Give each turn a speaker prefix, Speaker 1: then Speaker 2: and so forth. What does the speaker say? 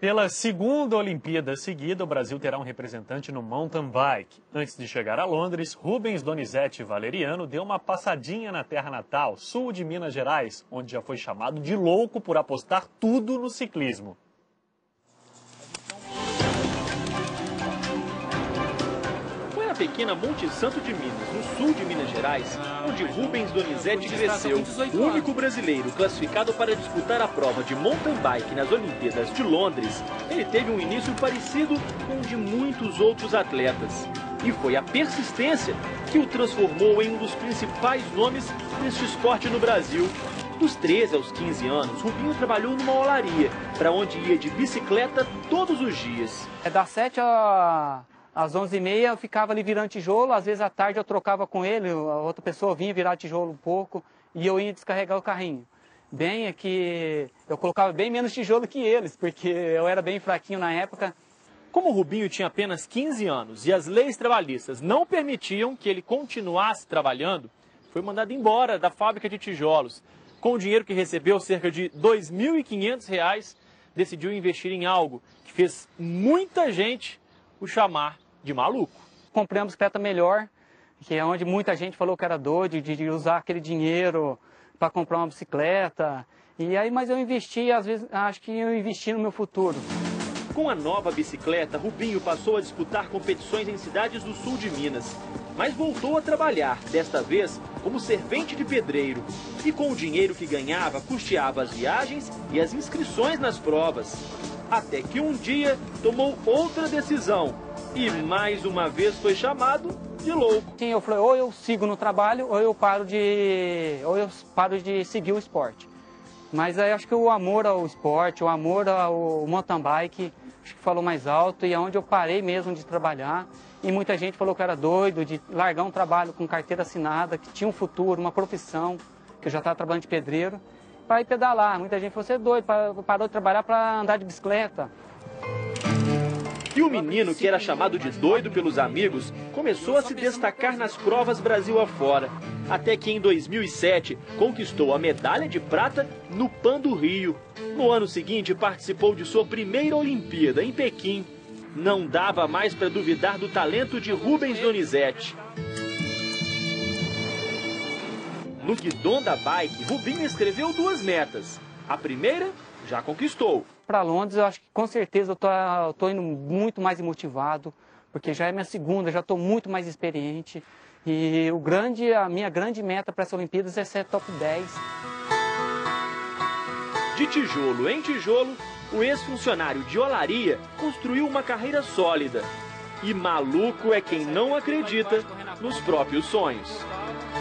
Speaker 1: Pela segunda Olimpíada seguida, o Brasil terá um representante no mountain bike. Antes de chegar a Londres, Rubens Donizete Valeriano deu uma passadinha na terra natal, sul de Minas Gerais, onde já foi chamado de louco por apostar tudo no ciclismo.
Speaker 2: Foi na pequena Monte Santo de Minas, no sul de Minas Gerais, onde Rubens Donizete cresceu. O único brasileiro classificado para disputar a prova de mountain bike nas Olimpíadas de Londres, ele teve um início parecido com o de muitos outros atletas. E foi a persistência que o transformou em um dos principais nomes deste esporte no Brasil. Dos 13 aos 15 anos, Rubinho trabalhou numa olaria, para onde ia de bicicleta todos os dias.
Speaker 3: Das 7 às 11h30 eu ficava ali virando tijolo, às vezes à tarde eu trocava com ele, a outra pessoa vinha virar tijolo um pouco e eu ia descarregar o carrinho. Bem é que eu colocava bem menos tijolo que eles, porque eu era bem fraquinho na época.
Speaker 2: Como o Rubinho tinha apenas 15 anos e as leis trabalhistas não permitiam que ele continuasse trabalhando, foi mandado embora da fábrica de tijolos. Com o dinheiro que recebeu, cerca de R$ 2.500, decidiu investir em algo que fez muita gente o chamar de maluco.
Speaker 3: Comprei uma bicicleta melhor, que é onde muita gente falou que era doido de usar aquele dinheiro para comprar uma bicicleta. E aí, mas eu investi, às vezes, acho que eu investi no meu futuro.
Speaker 2: Com a nova bicicleta, Rubinho passou a disputar competições em cidades do sul de Minas. Mas voltou a trabalhar, desta vez como servente de pedreiro. E com o dinheiro que ganhava, custeava as viagens e as inscrições nas provas. Até que um dia tomou outra decisão e mais uma vez foi chamado de louco.
Speaker 3: Sim, eu falei, ou eu sigo no trabalho ou eu paro de seguir o esporte. Mas aí acho que o amor ao esporte, o amor ao mountain bike, acho que falou mais alto e é onde eu parei mesmo de trabalhar. E muita gente falou que era doido de largar um trabalho com carteira assinada, que tinha um futuro, uma profissão, que eu já estava trabalhando de pedreiro, para ir pedalar. Muita gente falou, você é doido, parou de trabalhar para andar de bicicleta.
Speaker 2: E o menino, que era chamado de doido pelos amigos, começou a se destacar nas provas Brasil afora. Até que em 2007 conquistou a medalha de prata no Pan do Rio. No ano seguinte participou de sua primeira Olimpíada em Pequim. Não dava mais para duvidar do talento de Rubens Donizete. No guidão da bike, Rubinho escreveu 2 metas. A primeira já conquistou.
Speaker 3: Para Londres, eu acho que com certeza eu tô indo muito mais motivado, porque já é minha segunda, já estou muito mais experiente. E a minha grande meta para essa Olimpíadas é ser top 10.
Speaker 2: De tijolo em tijolo, o ex-funcionário de olaria construiu uma carreira sólida. E maluco é quem não acredita nos próprios sonhos.